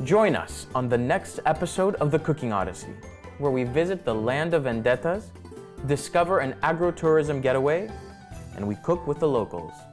Join us on the next episode of the Cooking Odyssey, where we visit the land of vendettas, discover an agro-tourism getaway, and we cook with the locals.